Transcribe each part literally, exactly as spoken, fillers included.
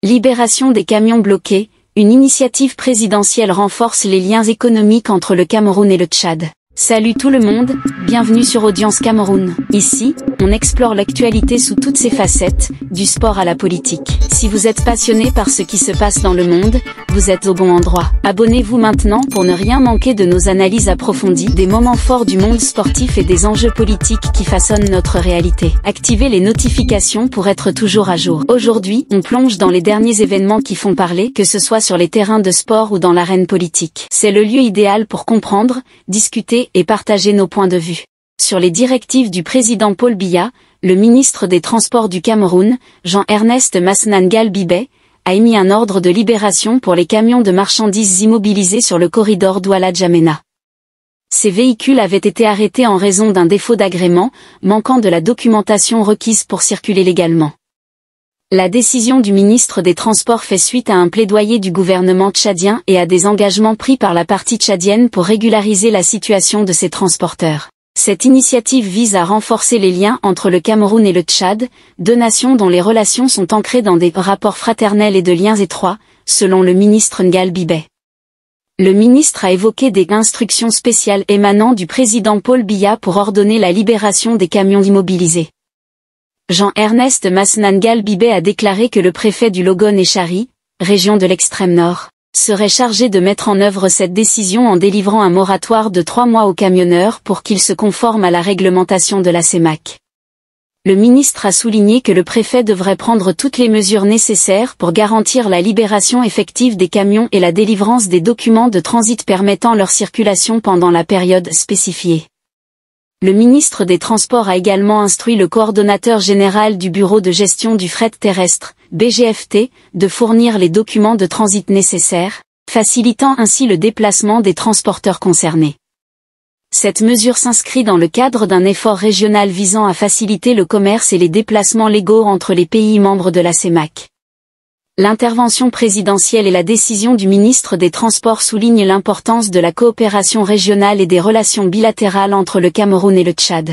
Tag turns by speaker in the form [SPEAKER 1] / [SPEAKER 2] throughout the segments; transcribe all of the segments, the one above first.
[SPEAKER 1] Libération des camions bloqués, une initiative présidentielle renforce les liens économiques entre le Cameroun et le Tchad. Salut tout le monde, bienvenue sur Audience Cameroun. Ici, on explore l'actualité sous toutes ses facettes, du sport à la politique. Si vous êtes passionné par ce qui se passe dans le monde, vous êtes au bon endroit. Abonnez-vous maintenant pour ne rien manquer de nos analyses approfondies, des moments forts du monde sportif et des enjeux politiques qui façonnent notre réalité. Activez les notifications pour être toujours à jour. Aujourd'hui, on plonge dans les derniers événements qui font parler, que ce soit sur les terrains de sport ou dans l'arène politique. C'est le lieu idéal pour comprendre, discuter et partager nos points de vue. Sur les directives du président Paul Biya, le ministre des Transports du Cameroun, Jean-Ernest Masnangal Bibet, a émis un ordre de libération pour les camions de marchandises immobilisés sur le corridor Douala-Djamena. Ces véhicules avaient été arrêtés en raison d'un défaut d'agrément, manquant de la documentation requise pour circuler légalement. La décision du ministre des Transports fait suite à un plaidoyer du gouvernement tchadien et à des engagements pris par la partie tchadienne pour régulariser la situation de ces transporteurs. Cette initiative vise à renforcer les liens entre le Cameroun et le Tchad, deux nations dont les relations sont ancrées dans des rapports fraternels et de liens étroits, selon le ministre Ngal Bibet. Le ministre a évoqué des instructions spéciales émanant du président Paul Biya pour ordonner la libération des camions immobilisés. Jean-Ernest Masnangal Bibet a déclaré que le préfet du Logone et Chari, région de l'extrême nord, serait chargé de mettre en œuvre cette décision en délivrant un moratoire de trois mois aux camionneurs pour qu'ils se conforment à la réglementation de la CEMAC. Le ministre a souligné que le préfet devrait prendre toutes les mesures nécessaires pour garantir la libération effective des camions et la délivrance des documents de transit permettant leur circulation pendant la période spécifiée. Le ministre des Transports a également instruit le coordonnateur général du Bureau de gestion du fret terrestre, B G F T, de fournir les documents de transit nécessaires, facilitant ainsi le déplacement des transporteurs concernés. Cette mesure s'inscrit dans le cadre d'un effort régional visant à faciliter le commerce et les déplacements légaux entre les pays membres de la CEMAC. L'intervention présidentielle et la décision du ministre des Transports soulignent l'importance de la coopération régionale et des relations bilatérales entre le Cameroun et le Tchad.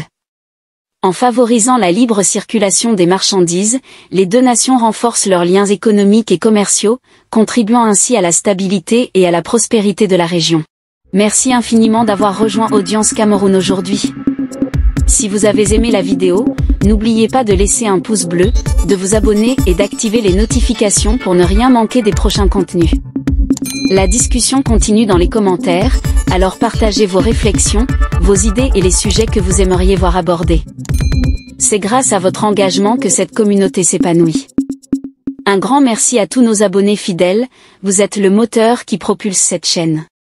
[SPEAKER 1] En favorisant la libre circulation des marchandises, les deux nations renforcent leurs liens économiques et commerciaux, contribuant ainsi à la stabilité et à la prospérité de la région. Merci infiniment d'avoir rejoint Audience Cameroun aujourd'hui. Si vous avez aimé la vidéo, n'oubliez pas de laisser un pouce bleu, de vous abonner et d'activer les notifications pour ne rien manquer des prochains contenus. La discussion continue dans les commentaires, alors partagez vos réflexions, vos idées et les sujets que vous aimeriez voir abordés. C'est grâce à votre engagement que cette communauté s'épanouit. Un grand merci à tous nos abonnés fidèles, vous êtes le moteur qui propulse cette chaîne.